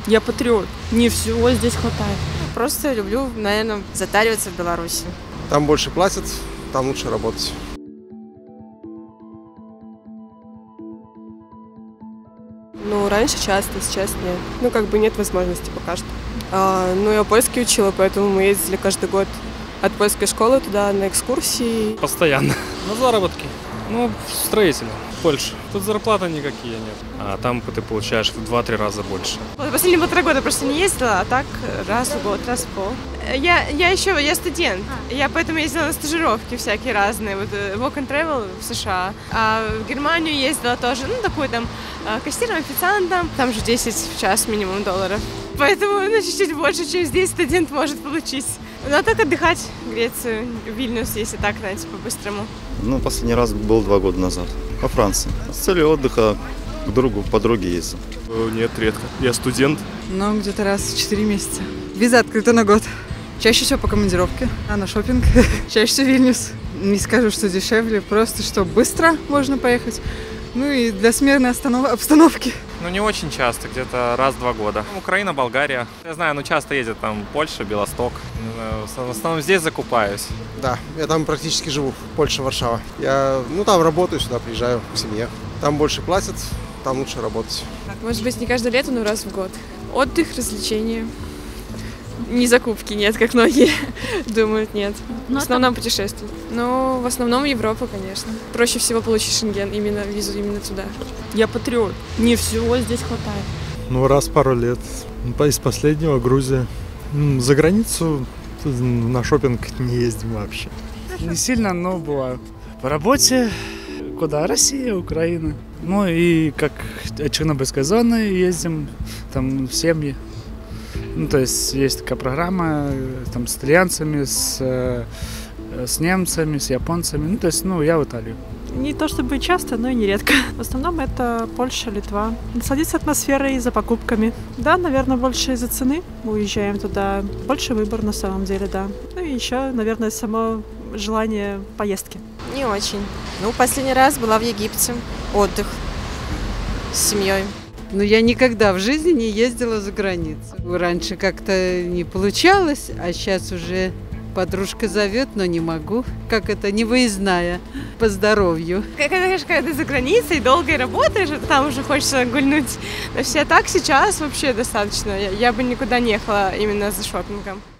Я патриот. Не всего здесь хватает. Просто люблю, наверное, затариваться в Беларуси. Там больше платят, там лучше работать. Ну, раньше часто, сейчас нет. Ну, как бы нет возможности пока что. Ну, я польский учила, поэтому мы ездили каждый год от польской школы туда на экскурсии. Постоянно. На заработки. Ну, строители. Польша. Тут зарплаты никакие нет. А там ты получаешь в 2-3 раза больше. Последние 1,5 года просто не ездила, а так раз в год, раз в пол. Я студент, я поэтому ездила на стажировки всякие разные, вот work and travel в США. А в Германию ездила тоже, ну, такой там кассиром, официантом, там же 10 в час минимум долларов. Поэтому, ну, чуть-чуть больше, чем здесь студент может получить. Ну, а так отдыхать в Грецию, в Вильнюс, если так, знаете, по-быстрому. Ну, последний раз был 2 года назад, во Франции. С целью отдыха к другу, подруге ездил. Нет, редко. Я студент. Ну, где-то раз в 4 месяца. Виза открыта на год. Чаще всего по командировке, а на шопинг. Чаще всего Вильнюс. Не скажу, что дешевле, просто что быстро можно поехать. Ну и для смирной обстановки. Ну, не очень часто, где-то раз в 2 года. Украина, Болгария. Я знаю, ну, часто ездят там Польша, Белосток. В основном здесь закупаюсь. Да, я там практически живу, Польша, Варшава. Я, там работаю, сюда приезжаю к семье. Там больше платят, там лучше работать. Может быть, не каждое лето, но раз в год. Отдых, развлечения. Не закупки, нет, как многие думают, нет. В основном путешествия. Но в основном Европа, конечно. Проще всего получить шенген, именно визу именно туда. Я патриот. Не всего здесь хватает. Ну, раз в пару лет. Из последнего Грузия. За границу на шопинг не ездим вообще. Не сильно, но бываю. По работе куда? Россия, Украина. Ну и как чернобыльской зоны ездим, там в семьи. Ну, то есть такая программа там с итальянцами, с немцами, с японцами. Ну, то есть, я в Италию. Не то чтобы часто, но и нередко. В основном это Польша, Литва. Насладиться атмосферой за покупками. Да, наверное, больше из-за цены. Мы уезжаем туда. Больше выбор на самом деле, да. Ну и еще, наверное, само желание поездки. Не очень. Ну, последний раз была в Египте. Отдых с семьей. Но я никогда в жизни не ездила за границу. Раньше как-то не получалось, а сейчас уже подружка зовет, но не могу. Как это, не выездная по здоровью. Когда ты за границей долго работаешь, там уже хочется гульнуть. Но все так сейчас вообще достаточно. Я бы никуда не ехала именно за шопингом.